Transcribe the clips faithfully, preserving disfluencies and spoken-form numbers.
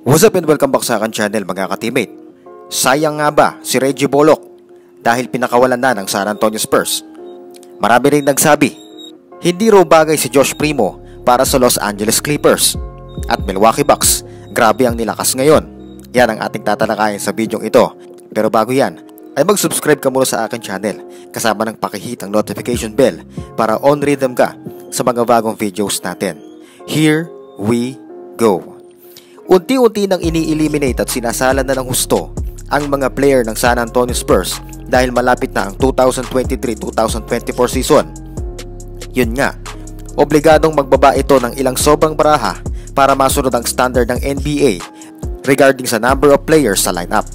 What's up and welcome back sa akin channel mga ka-teammate. Sayang nga ba si Reggie Bullock dahil pinakawalan na ng San Antonio Spurs? Marami rin nagsabi, hindi raw bagay si Josh Primo para sa Los Angeles Clippers. At Milwaukee Bucks, grabe ang nilakas ngayon. Yan ang ating tatalakayin sa bidyong ito. Pero bago yan, ay mag-subscribe ka muna sa akin channel kasama ng pakihit ang notification bell para on rhythm ka sa mga bagong videos natin. Here we go. Unti-unti nang ini-eliminate at sinasala na ng husto ang mga player ng San Antonio Spurs dahil malapit na ang two thousand twenty-three two thousand twenty-four season. Yun nga, obligadong magbaba ito ng ilang sobrang baraha para masunod ang standard ng N B A regarding sa number of players sa lineup.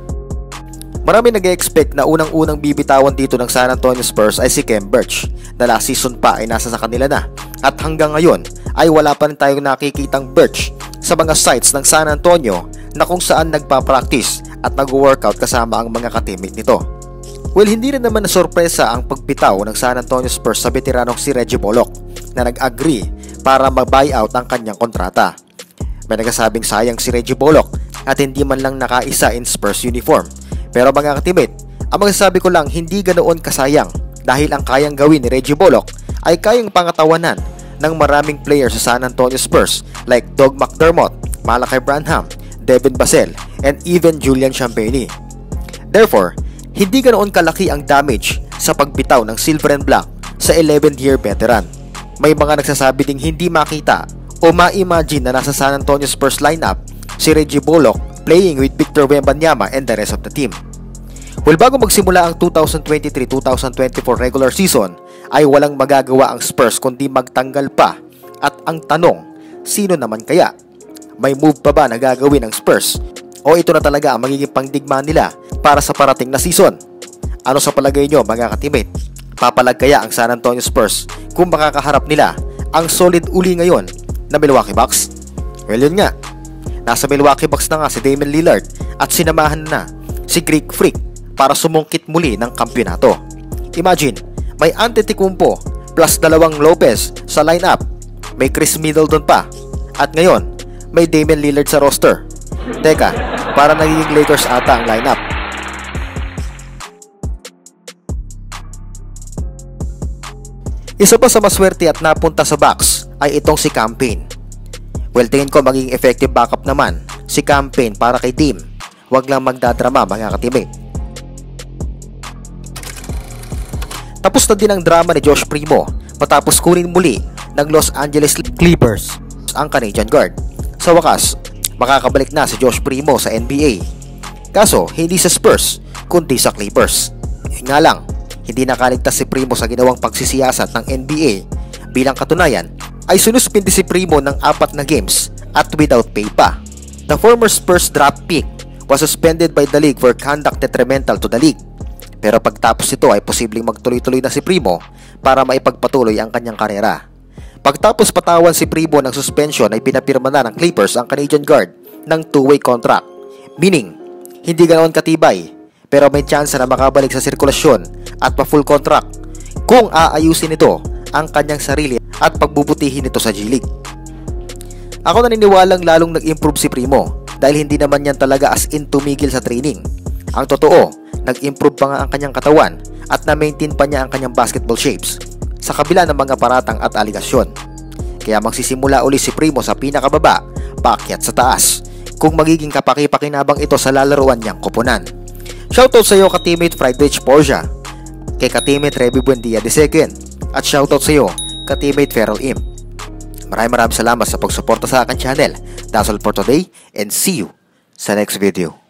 Marami nag-expect na unang-unang bibitawan dito ng San Antonio Spurs ay si Khem Birch na last season pa ay nasa sa kanila na at hanggang ngayon ay wala pa rin tayong nakikitang Birch sa mga sites ng San Antonio na kung saan nagpa-practice at nag-workout kasama ang mga ka-teammate nito. Well, hindi rin naman na sorpresa ang pagbitaw ng San Antonio Spurs sa veteranong si Reggie Bullock na nag-agree para mag-buyout ang kanyang kontrata. May nagsasabing sayang si Reggie Bullock at hindi man lang nakaisa in Spurs uniform. Pero mga ka-teammate, ang magsasabi ko lang hindi ganoon kasayang dahil ang kayang gawin ni Reggie Bullock ay kayang pangatawanan ng maraming players sa San Antonio Spurs like Doug McDermott, Malachi Branham, Devin Vassell, and even Julian Champagnie. Therefore, hindi ganoon kalaki ang damage sa pagbitaw ng silver and black sa eleven-year veteran. May mga nagsasabi ding hindi makita o ma-imagine na nasa San Antonio Spurs lineup si Reggie Bullock playing with Victor Wembanyama and the rest of the team. Well, bago magsimula ang two thousand twenty-three two thousand twenty-four regular season, ay walang magagawa ang Spurs kundi magtanggal pa. At ang tanong, sino naman kaya? May move pa ba na gagawin ng Spurs? O ito na talaga ang magiging pangdigma nila para sa parating na season? Ano sa palagay nyo mga ka-teammate? Papalag kaya ang San Antonio Spurs kung makakaharap nila ang solid uli ngayon na Milwaukee Bucks? Well, yun nga. Nasa Milwaukee Bucks na nga si Damian Lillard at sinamahan na si Greek Freak para sumungkit muli ng kampyonato. Imagine, may Antetokounmpo plus dalawang Lopez sa lineup. May Chris Middleton pa. At ngayon, may Damian Lillard sa roster. Teka, para nagiging Lakers ata ang lineup. Isa pa sa maswerte at napunta sa Bucks ay itong si Cam Payne. Well, tingin ko magiging effective backup naman si Cam Payne para kay team. Huwag lang magdadrama mga ka-teammate. Tapos na din ang drama ni Josh Primo matapos kunin muli ng Los Angeles Clippers ang Canadian guard. Sa wakas, makakabalik na si Josh Primo sa N B A. Kaso, hindi sa Spurs, kundi sa Clippers. Yun nga lang, hindi nakaligtas si Primo sa ginawang pagsisiyasat ng N B A. Bilang katunayan, ay sinuspindi si Primo ng apat na games at without pay pa. The former Spurs draft pick was suspended by the league for conduct detrimental to the league. Pero pagtapos ito ay posibleng magtuloy-tuloy na si Primo para maipagpatuloy ang kanyang karera. Pagtapos patawan si Primo ng suspension ay pinapirma na ng Clippers ang Canadian guard ng two-way contract. Meaning, hindi ganoon katibay pero may tsansa na makabalik sa sirkulasyon at pa-full contract kung aayusin ito ang kanyang sarili at pagbubutihin ito sa G League. Ako naniniwalang lalong nag-improve si Primo dahil hindi naman yan talaga as in tumigil sa training. Ang totoo, nag-improve pa nga ang kanyang katawan at na-maintain pa niya ang kanyang basketball shapes sa kabila ng mga paratang at aligasyon. Kaya magsisimula uli si Primo sa pinakababa, paakyat sa taas, kung magiging kapaki-pakinabang ito sa lalaruan niyang koponan. Shoutout sa iyo ka-teammate Friedrich Portia, kay ka-teammate Reby Buendia the second, at shoutout sa iyo ka-teammate Feral Imp. Maraming maraming salamat sa pagsuporta sa akin channel. That's all for today and see you sa next video.